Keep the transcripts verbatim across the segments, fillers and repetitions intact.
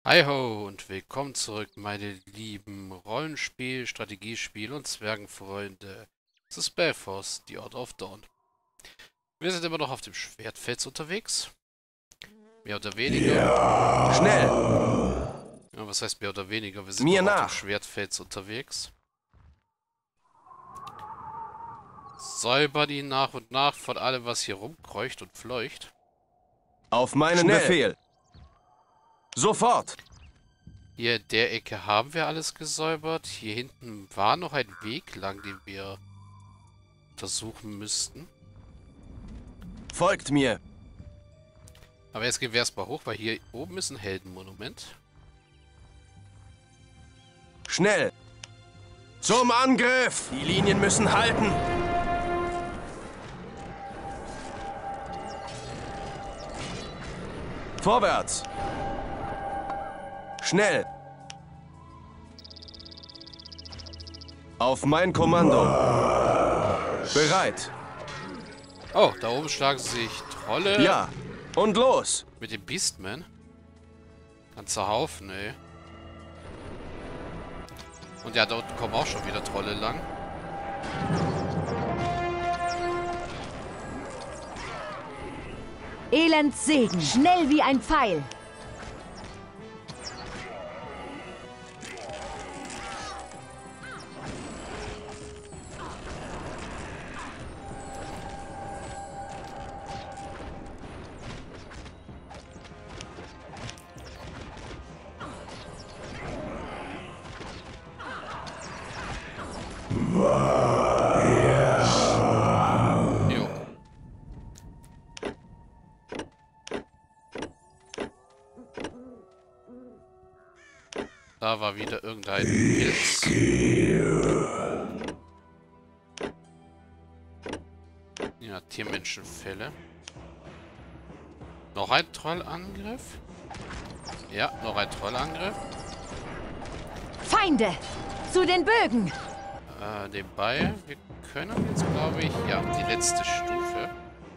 Hi ho und willkommen zurück, meine lieben Rollenspiel-, Strategiespiel- und Zwergenfreunde zu Spellforce, The Order of Dawn. Wir sind immer noch auf dem Schwertfels unterwegs. Mehr oder weniger. Ja. Schnell! Ja, was heißt mehr oder weniger? Wir sind Mir noch auf nach. dem Schwertfels unterwegs. Säubern ihn nach und nach von allem, was hier rumkreucht und fleucht. Auf meinen Schnell. Befehl. Sofort! Hier in der Ecke haben wir alles gesäubert. Hier hinten war noch ein Weg lang, den wir untersuchen müssten. Folgt mir! Aber jetzt gehen wir erstmal hoch, weil hier oben ist ein Heldenmonument. Schnell! Zum Angriff! Die Linien müssen halten! Vorwärts! Schnell! Auf mein Kommando! Bereit! Oh, da oben schlagen sich Trolle. Ja! Und los! Mit dem Beastman. Ganzer Haufen, ey. Und ja, da unten kommen auch schon wieder Trolle lang. Elendssegen, schnell wie ein Pfeil. Jo. Da war wieder irgendein Pilz. Ja, Tiermenschenfälle. Noch ein Trollangriff. Ja, noch ein Trollangriff. Feinde, zu den Bögen. Äh, nebenbei, wir können jetzt, glaube ich, ja, die letzte Stufe.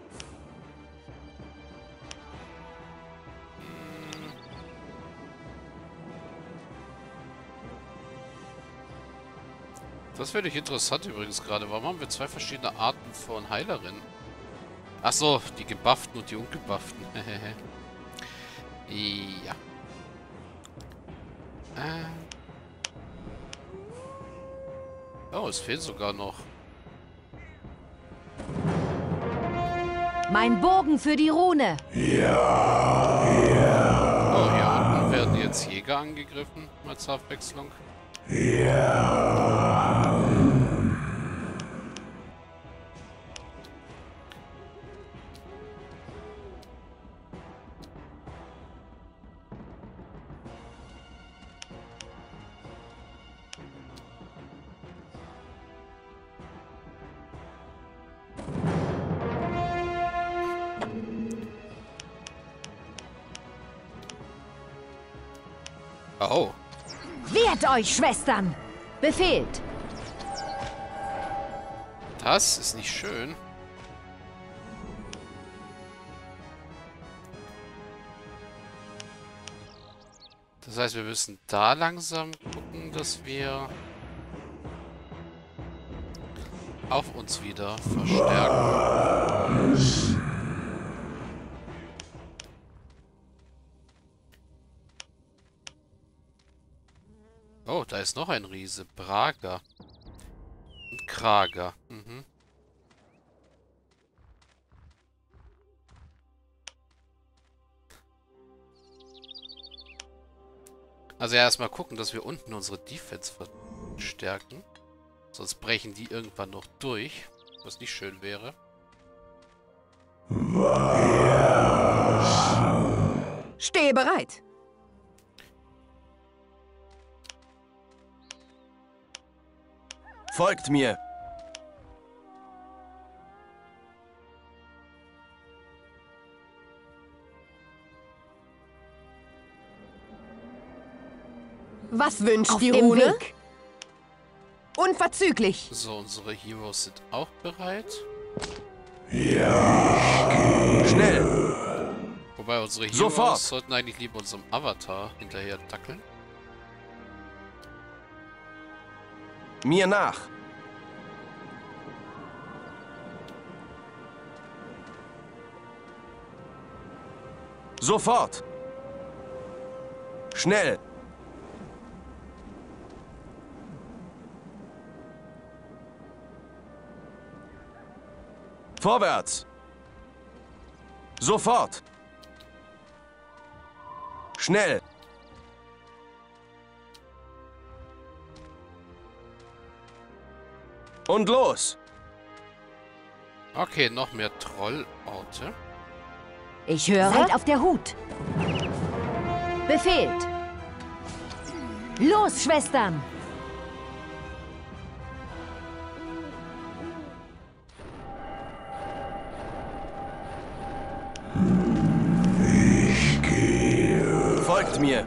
Hm. Das finde ich interessant übrigens gerade. Warum haben wir zwei verschiedene Arten von Heilerinnen? Achso, die gebufften und die ungebufften. Ja. Äh. Oh, es fehlt sogar noch. Mein Bogen für die Rune. Oh, hier unten werden jetzt Jäger angegriffen, mal zur Abwechslung. Oh. Wehrt euch, Schwestern. Befehlt. Das ist nicht schön. Das heißt, wir müssen da langsam gucken, dass wir auf uns wieder verstärken. Oh, da ist noch ein Riese. Braga. Und Krager. Mhm. Also ja, erstmal gucken, dass wir unten unsere Defense verstärken. Sonst brechen die irgendwann noch durch. Was nicht schön wäre. Stehe bereit. Folgt mir! Was wünscht Auf die dem Rune? Weg. Unverzüglich. So, unsere Heroes sind auch bereit. Schnell! Wobei unsere Heroes Sofort. sollten eigentlich lieber unserem Avatar hinterher dackeln. Mir nach. Sofort. Schnell. Vorwärts. Sofort. Schnell. Und los. Okay, noch mehr Trollorte. Ich höre. Seid auf der Hut. Befehlt. Los, Schwestern. Folgt mir.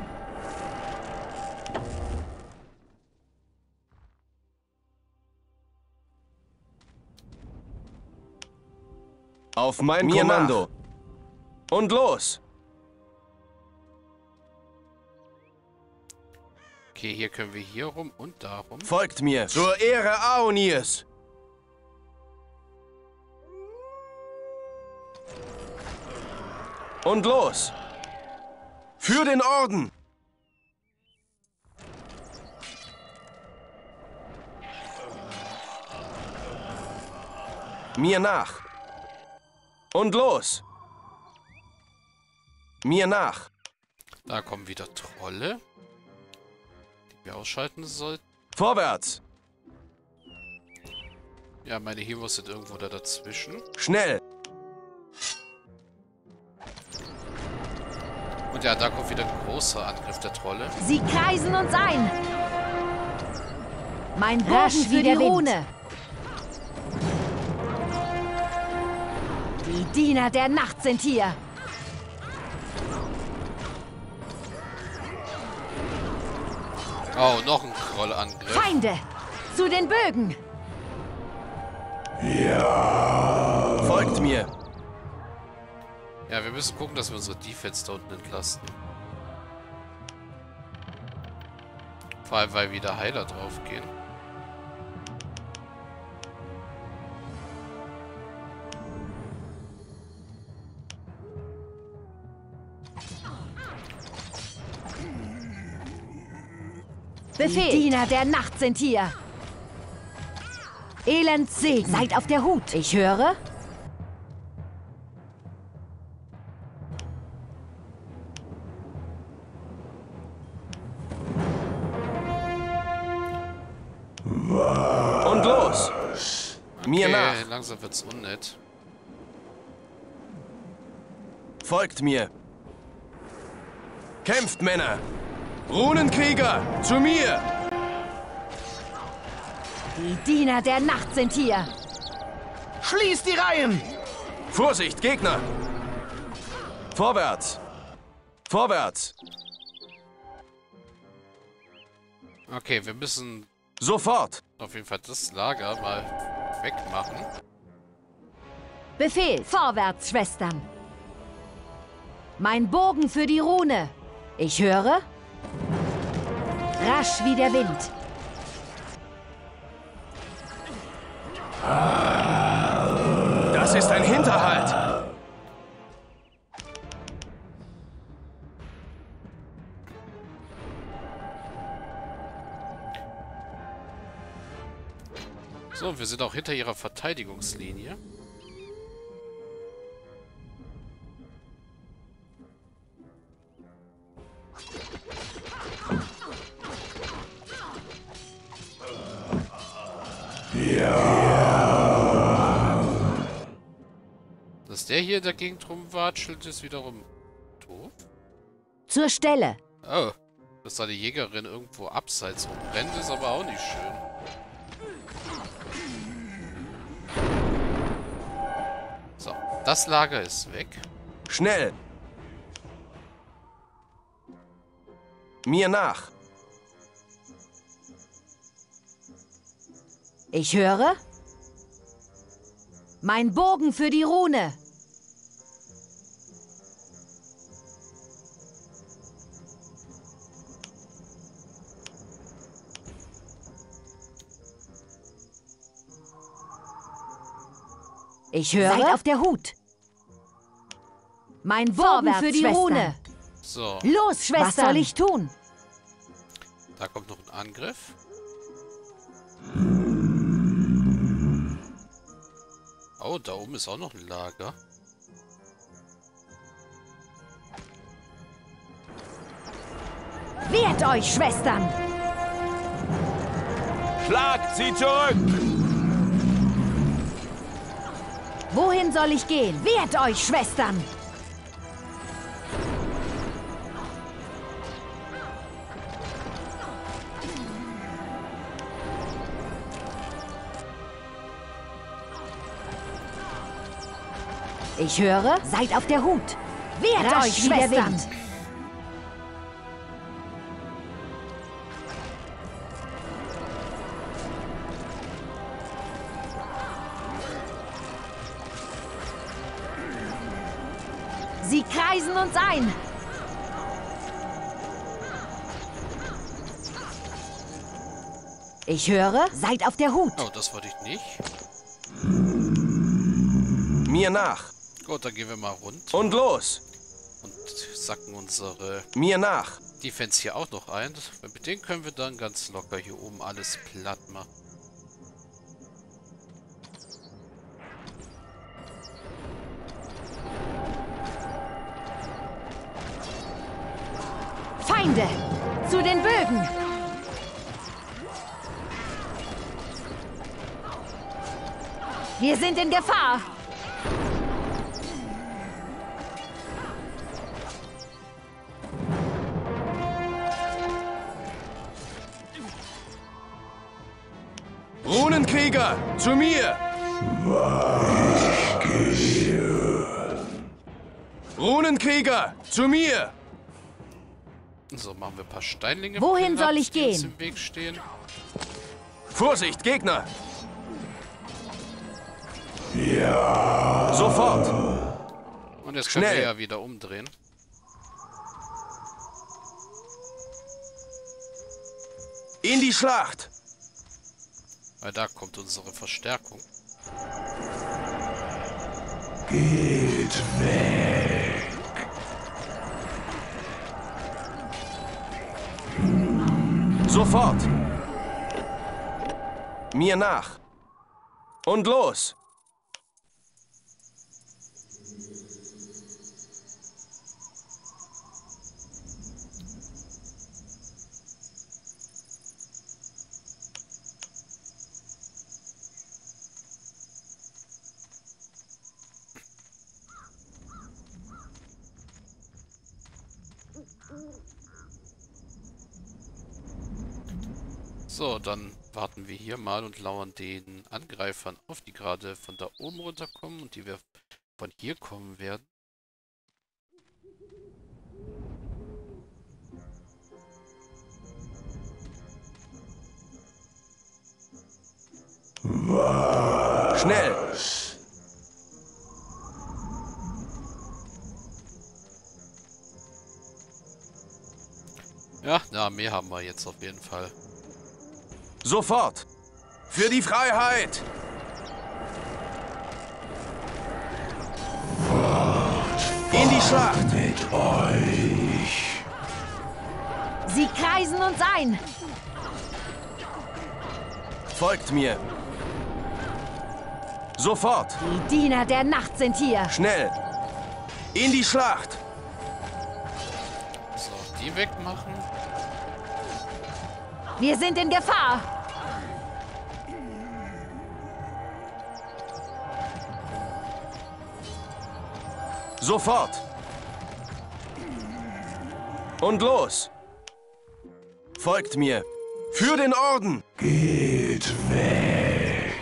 Auf mein mir Kommando. Nach. Und los. Okay, hier können wir hier rum und da rum. Folgt mir. Zur Ehre Aonirs. Und los. Für den Orden. Mir nach. Und los. Mir nach. Da kommen wieder Trolle, die wir ausschalten sollten. Vorwärts. Ja, meine Heroes sind irgendwo da dazwischen. Schnell. Und ja, da kommt wieder ein großer Angriff der Trolle. Sie kreisen uns ein. Mein Bogen für die Rune. Die Diener der Nacht sind hier. Oh, noch ein Trollangriff. Feinde, zu den Bögen. Folgt mir. Ja, wir müssen gucken, dass wir unsere Defense da unten entlasten. Vor allem, weil wieder Heiler draufgehen. Befehl. Die Diener der Nacht sind hier. Elendssegen. Seid auf der Hut. Ich höre. Und los. Mir Okay, nach. langsam wird's unnett. Folgt mir. Kämpft, Männer. Runenkrieger, zu mir. Die Diener der Nacht sind hier. Schließt die Reihen. Vorsicht, Gegner. Vorwärts. Vorwärts. Okay, wir müssen Sofort. auf jeden Fall das Lager mal wegmachen. Befehl. Vorwärts, Schwestern. Mein Bogen für die Rune. Ich höre. Rasch wie der Wind. Das ist ein Hinterhalt. So, wir sind auch hinter ihrer Verteidigungslinie. Dass der hier dagegen drum watschelt, ist wiederum doof. Zur Stelle. Oh, dass da die Jägerin irgendwo abseits rumbrennt, ist aber auch nicht schön. So, das Lager ist weg. Schnell. Mir nach. Ich höre. Mein Bogen für die Rune. Ich höre. Seid auf der Hut. Mein Bogen für die Rune. So. Los, Schwester. Was soll ich tun? Da kommt noch ein Angriff. Oh, da oben ist auch noch ein Lager. Wehrt euch, Schwestern! Schlagt sie zurück! Wohin soll ich gehen? Wehrt euch, Schwestern! Ich höre, seid auf der Hut. Wehrt Rasch euch, Schwestern! Sie kreisen uns ein. Ich höre, seid auf der Hut. Oh, das wollte ich nicht. Mir nach. Gut, dann gehen wir mal rund. Und los. Und sacken unsere Mir nach. Defense hier auch noch ein. Mit denen können wir dann ganz locker hier oben alles platt machen. Feinde! Zu den Bögen! Wir sind in Gefahr! Runenkrieger, zu mir! Runenkrieger, zu mir! So, machen wir ein paar Steinlinge. Wohin soll ich die uns gehen? im Weg stehen. Vorsicht, Gegner! Ja! Sofort! Und jetzt können Schnell. wir ja wieder umdrehen. In die Schlacht! Weil da kommt unsere Verstärkung. Geht weg! Sofort! Mir nach! Und los! So, dann warten wir hier mal und lauern den Angreifern auf, die gerade von da oben runterkommen und die wir von hier kommen werden. Was? Schnell! Ja, eine Armee haben wir jetzt auf jeden Fall. Sofort! Für die Freiheit! In die Schlacht! Mit euch! Sie kreisen uns ein! Folgt mir! Sofort! Die Diener der Nacht sind hier! Schnell! In die Schlacht! So, die wegmachen. Wir sind in Gefahr! Sofort! Und los! Folgt mir! Für den Orden! Geht weg!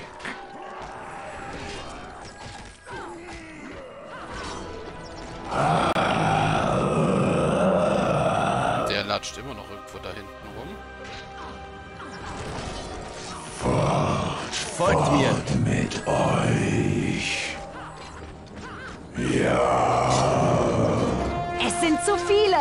Der latscht immer noch irgendwo da hinten rum. Folgt mir! Mit euch! Ja! Es sind zu viele!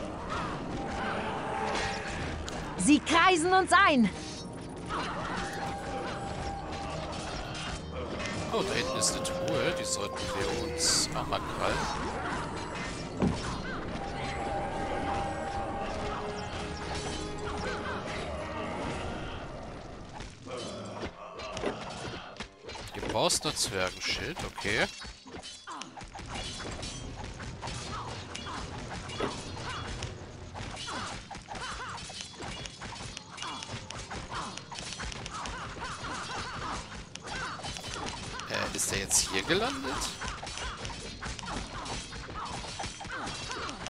Sie kreisen uns ein! Oh, da hinten ist eine Truhe. Die sollten wir uns auch mal krallen. Geborstener Zwergenschild, okay. Äh, ist der jetzt hier gelandet?